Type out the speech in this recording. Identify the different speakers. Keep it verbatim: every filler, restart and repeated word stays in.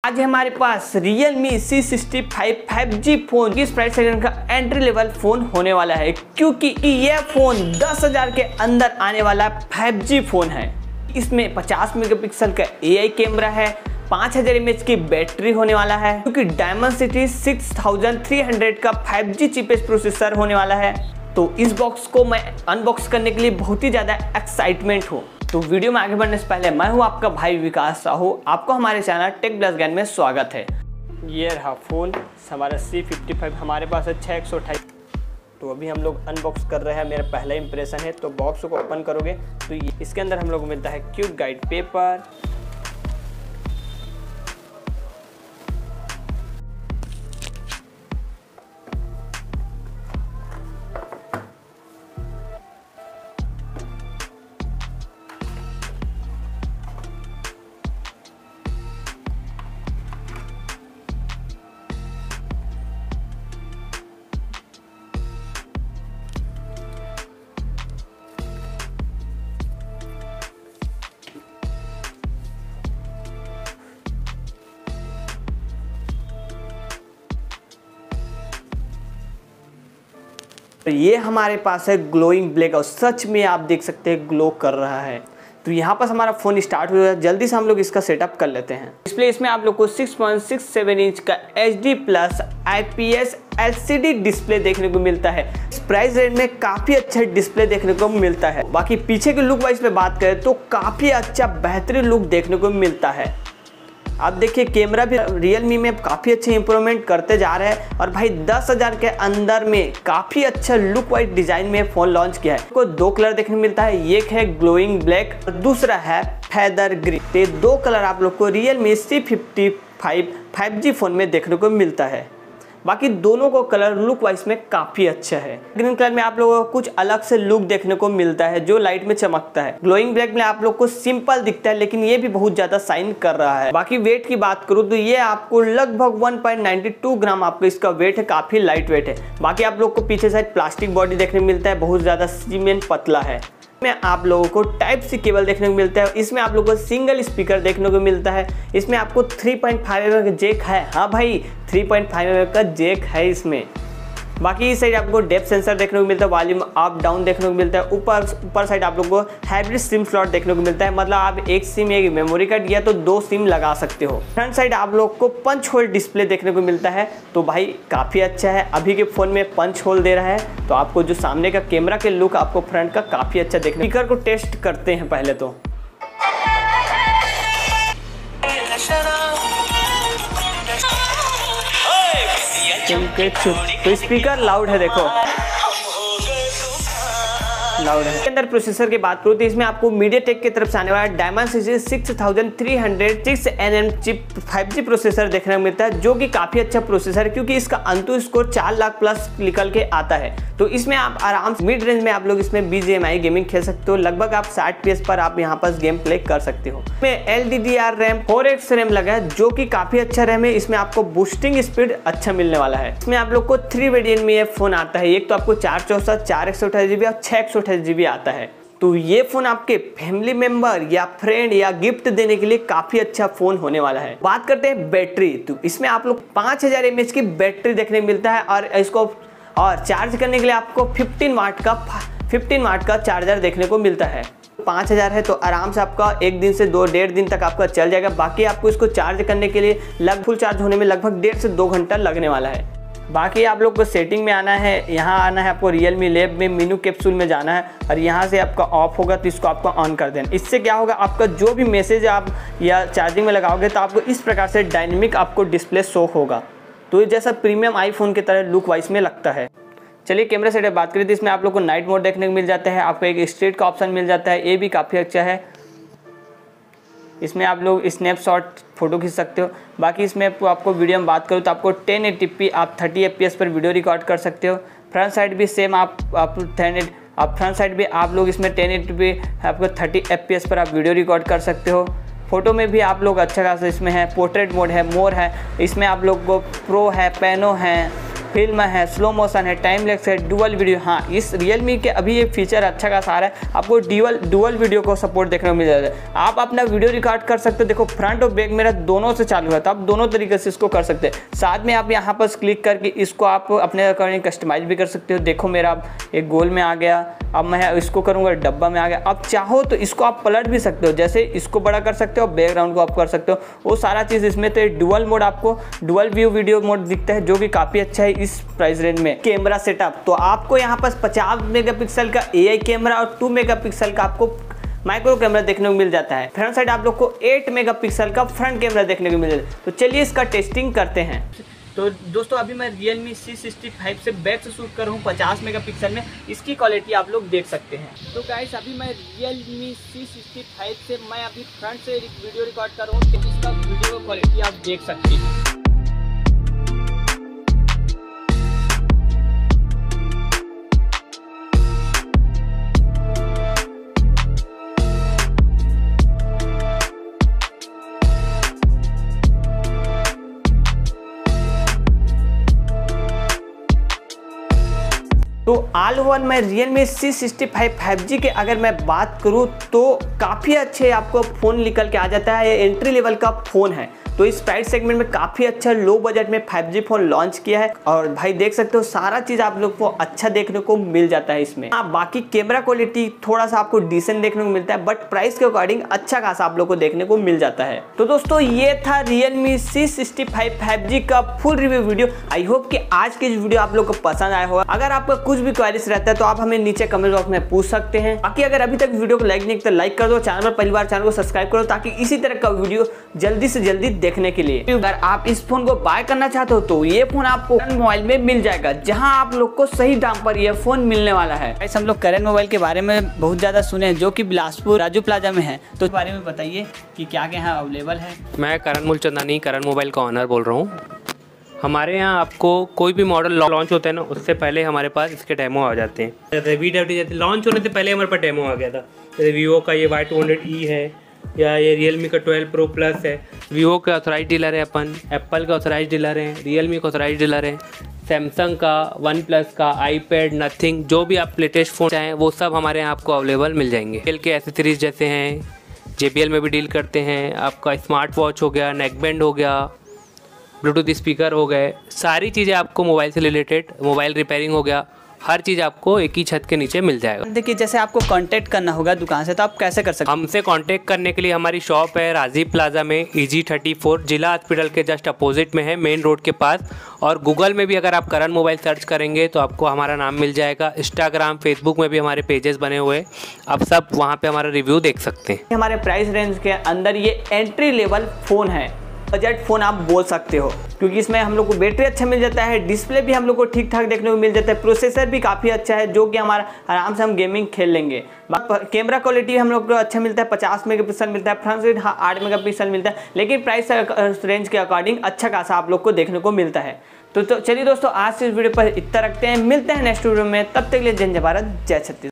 Speaker 1: आज हमारे पास Realme C sixty five five G phone किस प्राइस सेगमेंट का एंट्री लेवल फोन होने वाला है, क्योंकि यह फोन दस हजार के अंदर आने वाला फाइव जी फोन है। इसमें पचास मेगापिक्सल का ए आई कैमरा है, पाँच हजार एम एच की बैटरी होने वाला है, क्योंकि Dimensity six thousand three hundred का फाइव जी चीपेस्ट प्रोसेसर होने वाला है। तो इस बॉक्स को मैं अनबॉक्स करने के लिए बहुत ही ज़्यादा एक्साइटमेंट हूँ। तो वीडियो में आगे बढ़ने से पहले मैं हूँ आपका भाई विकास साहू, आपको हमारे चैनल टेक प्लस ज्ञान में स्वागत है। ये रहा फ़ोन हमारा सी फिफ्टी फाइव, हमारे पास है छः एक सौ अट्ठाईस। तो अभी हम लोग अनबॉक्स कर रहे हैं, मेरा पहला इंप्रेशन है। तो बॉक्स को ओपन करोगे तो इसके अंदर हम लोग को मिलता है क्यूट गाइड पेपर, तो ये हमारे पास है ग्लोइंग ब्लैक और सच में आप देख सकते हैं ग्लो कर रहा है। तो यहाँ पर हमारा फ़ोन स्टार्ट हो है, जल्दी से हम लोग इसका सेटअप कर लेते हैं। डिस्प्ले इसमें आप लोग को six point six seven inch का H D plus I P S L C D display देखने को मिलता है। इस प्राइस रेंज में काफ़ी अच्छा डिस्प्ले देखने को मिलता है। बाकी पीछे के लुक वाइज पे बात करें तो काफ़ी अच्छा बेहतरीन लुक देखने को मिलता है। आप देखिए कैमरा भी Realme में काफ़ी अच्छे इंप्रूवमेंट करते जा रहे हैं और भाई दस हज़ार के अंदर में काफ़ी अच्छा लुक वाइज डिज़ाइन में फ़ोन लॉन्च किया है। आपको दो कलर देखने को मिलता है, एक है ग्लोइंग ब्लैक और दूसरा है फेदर ग्रीन। ये दो कलर आप लोग को Realme C fifty five five G phone में देखने को मिलता है। बाकी दोनों को कलर लुक वाइज में काफ़ी अच्छा है। ग्रीन कलर में आप लोगों को कुछ अलग से लुक देखने को मिलता है जो लाइट में चमकता है। ग्लोइंग ब्लैक में आप लोग को सिंपल दिखता है, लेकिन ये भी बहुत ज़्यादा शाइन कर रहा है। बाकी वेट की बात करूँ तो ये आपको लगभग one point nine two gram आपको इसका वेट है, काफ़ी लाइट वेट है। बाकी आप लोग को पीछे साइड प्लास्टिक बॉडी देखने को मिलता है, बहुत ज़्यादा सीमेंट पतला है। में आप लोगों को टाइप सी केबल देखने को मिलता है। इसमें आप लोगों को सिंगल स्पीकर देखने को मिलता है। इसमें आपको three point five M M का जैक है, हाँ भाई three point five M M का जैक है इसमें। बाकी इस साइड आपको डेप्थ सेंसर देखने को मिलता है, वॉल्यूम अप डाउन देखने को मिलता है। ऊपर ऊपर साइड आप लोगों को हाइब्रिड सिम स्लॉट देखने को मिलता है, मतलब आप एक सिम एक मेमोरी कार्ड या तो दो सिम लगा सकते हो। फ्रंट साइड आप लोग को पंच होल डिस्प्ले देखने को मिलता है, तो भाई काफ़ी अच्छा है। अभी के फ़ोन में पंच होल दे रहा है, तो आपको जो सामने का कैमरा के लुक आपको फ्रंट का काफ़ी अच्छा देखने। स्पीकर को टेस्ट करते हैं पहले तो। तो स्पीकर लाउड है, देखो लाउड है। अंदर प्रोसेसर की बात करूँ तो इसमें आपको MediaTek की तरफ से आने वाला Dimensity six thousand three hundred six N M chip five G processor देखने को मिलता है, जो कि काफ़ी अच्छा प्रोसेसर है, क्योंकि इसका अंतु स्कोर चार लाख प्लस निकल के आता है। तो इसमें आप आराम से मिड रेंज में आप लोग इसमें B G M I gaming खेल सकते हो। लगभग आप साठ पी एस पर आप यहाँ पर गेम प्ले कर सकते हो। इसमें L D D R RAM four X RAM लगा है, जो कि काफ़ी अच्छा रैम है। इसमें आपको बूस्टिंग स्पीड अच्छा मिलने वाला है। इसमें आप लोग को थ्री वेरिएंट में ये फोन आता है, एक तो आपको चार चौसठ चार एक सौ अठाईस जी बी और छः एक सौ अठाईस जी बी आता है। तो ये फ़ोन आपके फैमिली मेंबर या फ्रेंड या गिफ्ट देने के लिए काफ़ी अच्छा फ़ोन होने वाला है। बात करते हैं बैटरी, तो इसमें आप लोग पाँच हज़ार एम एच की बैटरी देखने को मिलता है और इसको और चार्ज करने के लिए आपको फिफ्टीन वाट का फिफ्टीन वाट का चार्जर देखने को मिलता है। पाँच हज़ार है तो आराम से आपका एक दिन से दो डेढ़ दिन तक आपका चल जाएगा। बाकी आपको इसको चार्ज करने के लिए लग फुल चार्ज होने में लगभग डेढ़ से दो घंटा लगने वाला है। बाकी आप लोग को सेटिंग में आना है, यहाँ आना है आपको Realme लैब में मेनू कैप्सूल में जाना है और यहाँ से आपका ऑफ होगा तो इसको आपको ऑन कर देना। इससे क्या होगा, आपका जो भी मैसेज आप या चार्जिंग में लगाओगे तो आपको इस प्रकार से डायनेमिक आपको डिस्प्ले शो होगा। तो ये जैसा प्रीमियम आईफोन की तरह लुक वाइज में लगता है। चलिए कैमरा सेटअप बात करें तो इसमें आप लोग को नाइट मोड देखने को मिल जाता है, आपको एक स्ट्रीट का ऑप्शन मिल जाता है, ये भी काफ़ी अच्छा है। इसमें आप लोग स्नैपशॉट फोटो खींच सकते हो। बाकी इसमें आपको वीडियो में बात करूँ तो आपको टेन एटी पी आप थर्टी एफ पी एस पर वीडियो रिकॉर्ड कर सकते हो। फ्रंट साइड भी सेम आप आप टेन आप फ्रंट साइड भी आप लोग इसमें टेन एटी पी आपको थर्टी एफ पी एस पर आप वीडियो रिकॉर्ड कर सकते हो। फ़ोटो में भी आप लोग अच्छा खासा इसमें है, पोर्ट्रेट मोड है, मोर है, इसमें आप लोग को प्रो है, पेनो है, फिल्म है, स्लो मोशन है, टाइम लैप्स है, डुअल वीडियो। हाँ, इस रियलमी के अभी ये फीचर अच्छा खासा आ रहा है, आपको डुअल डुअल वीडियो को सपोर्ट देखने को मिल जाता है। आप अपना वीडियो रिकॉर्ड कर सकते हो। देखो फ्रंट और बैक मेरा दोनों से चालू है, तो आप दोनों तरीके से इसको कर सकते हैं। साथ में आप यहाँ पर क्लिक करके इसको आप अपने अकॉर्डिंग कस्टमाइज भी कर सकते हो। देखो मेरा एक गोल में आ गया, अब मैं इसको करूँगा डब्बा में आ गया। अब चाहो तो इसको आप पलट भी सकते हो, जैसे इसको बड़ा कर सकते हो, बैकग्राउंड को आप कर सकते हो, वो सारा चीज़ इसमें। तो डुअल मोड, आपको डुअल व्यू वीडियो मोड दिखता है, जो कि काफ़ी अच्छा है इस प्राइस रेंज में। कैमरा सेटअप, तो आपको यहाँ पर पचास मेगापिक्सल का ए आई कैमरा और टू मेगापिक्सल का आपको माइक्रो कैमरा देखने को मिल जाता है। फ्रंट साइड आप लोग को आठ मेगापिक्सल का फ्रंट कैमरा देखने को मिल जाता है। तो चलिए इसका टेस्टिंग करते हैं। तो दोस्तों अभी मैं Realme सी सिक्सटी फाइव से बैक से शूट कर रहा हूँ पचास मेगापिक्सल में। इसकी क्वालिटी आप लोग देख सकते हैं। तो गाइस अभी मैं Realme सी सिक्सटी फाइव से मैं अभी फ्रंट से वीडियो रिकॉर्ड कर रहा हूँ, तो इसका वीडियो क्वालिटी आप देख सकते हैं। तो ऑल ओवर में Realme C sixty five five G के अगर मैं बात करूं तो काफ़ी अच्छे आपको फ़ोन निकल के आ जाता है। ये एंट्री लेवल का फ़ोन है, तो इस प्राइस सेगमेंट में काफ़ी अच्छा लो बजट में फाइव जी फ़ोन लॉन्च किया है। और भाई देख सकते हो सारा चीज़ आप लोग को अच्छा देखने को मिल जाता है इसमें। हाँ, बाकी कैमरा क्वालिटी थोड़ा सा आपको डिसेंट देखने को मिलता है, बट प्राइस के अकॉर्डिंग अच्छा खासा आप लोग को देखने को मिल जाता है। तो दोस्तों ये था Realme C sixty five five G का full review video. I hope कि आज की वीडियो आप लोग को पसंद आया होगा। अगर आपका कुछ भी क्वेरीज रहता है तो आप हमें नीचे कमेंट बॉक्स में पूछ सकते हैं। बाकी अगर अभी तक वीडियो को लाइक नहीं किया तो लाइक कर दो, चैनल पर पहली बार चैनल को सब्सक्राइब करो, ताकि इसी तरह का वीडियो जल्दी से जल्दी देखने के लिए। अगर आप इस फोन को बाय करना चाहते हो तो ये फोन आपको करेंट मोबाइल में मिल जाएगा, जहां आप लोग को सही दाम पर ये फोन मिलने वाला है। ऐसे हम लोग करेंट मोबाइल के बारे में बहुत ज़्यादा सुने हैं, जो कि बिलासपुर राजू प्लाजा में है। तो इस बारे में बताइए कि क्या क्या यहाँ अवेलेबल है।
Speaker 2: मैं करण मूलचंदानी करण मोबाइल का ऑनर बोल रहा हूँ। हमारे यहाँ आपको कोई भी मॉडल लॉन्च होता है ना, उससे पहले हमारे पास इसके डेमो आ जाते हैं। जैसे वी डब्ल्यू जैसे लॉन्च होने से पहले हमारे पास डेमो आ गया था। जैसे वीवो का ये वाई टू हंड्रेड ई है, या ये रियलमी का ट्वेल्व प्रो प्लस है। वीवो के ऑथराइज डीलर है अपन, एप्पल के ऑथराइज डीलर हैं, रियलमी के ऑथराइज डीलर हैं, सैमसंग का, वन प्लस का, आईपैड, नथिंग, जो भी आप लेटेस्ट फ़ोन चाहें वो सब हमारे यहाँ आपको अवेलेबल मिल जाएंगे। एल के एसेसरीज जैसे हैं, जे बी एल में भी डील करते हैं। आपका स्मार्ट वॉच हो गया, नेक बैंड हो गया, ब्लूटूथ स्पीकर हो गए, सारी चीज़ें आपको मोबाइल से रिलेटेड, मोबाइल रिपेयरिंग हो गया, हर चीज़ आपको एक ही छत के नीचे मिल जाएगा।
Speaker 1: देखिए जैसे आपको कांटेक्ट करना होगा दुकान से, तो आप कैसे कर सकते हैं?
Speaker 2: हमसे कांटेक्ट करने के लिए हमारी शॉप है राजीव प्लाजा में, ई जी थर्टी फोर, जिला हॉस्पिटल के जस्ट अपोजिट में है, मेन रोड के पास। और गूगल में भी अगर आप करण मोबाइल सर्च करेंगे तो आपको हमारा नाम मिल जाएगा। इंस्टाग्राम, फेसबुक में भी हमारे पेजेस बने हुए हैं, आप सब वहाँ पर हमारा रिव्यू देख सकते हैं।
Speaker 1: हमारे प्राइस रेंज के अंदर ये एंट्री लेवल फ़ोन है, बजट फ़ोन आप बोल सकते हो, क्योंकि इसमें हम लोग को बैटरी अच्छा मिल जाता है, डिस्प्ले भी हम लोग को ठीक ठाक देखने को मिल जाता है, प्रोसेसर भी काफ़ी अच्छा है, जो कि हमारा आराम से हम गेमिंग खेल लेंगे। कैमरा क्वालिटी हम लोग को अच्छा मिलता है, पचास मेगापिक्सल मिलता है, फ्रंट साइड हाँ आठ मेगापिक्सल मिलता है, लेकिन प्राइस रेंज के अकॉर्डिंग अच्छा खासा आप लोग को देखने को मिलता है। तो, तो चलिए दोस्तों आज से इस वीडियो पर इतना रखते हैं, मिलते हैं नेक्स्ट वीडियो में, तब तक के लिए जय हिंद, जय भारत, जय छत्तीसगढ़।